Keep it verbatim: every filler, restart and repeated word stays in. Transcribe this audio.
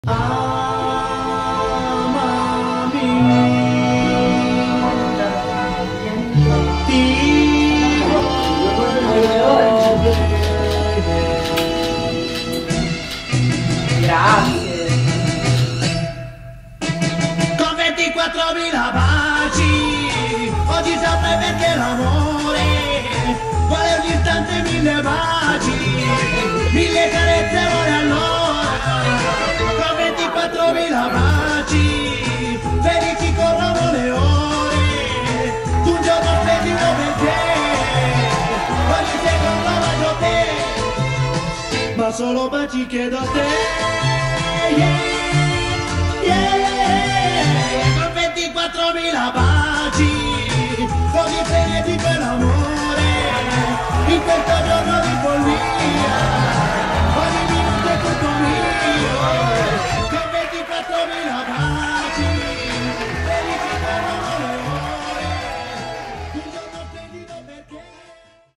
Amami, ti voglio bene. Grazie. Con ventiquattromila baci, oggi saprai perché l'amore vuole ogni istante mille baci, mille carezze vuole allora. Con ventiquattromila baci, felici corrono le ore, un giorno splendido per te, ogni secondo bacio te, ma solo baci chiedo a te. Yeah.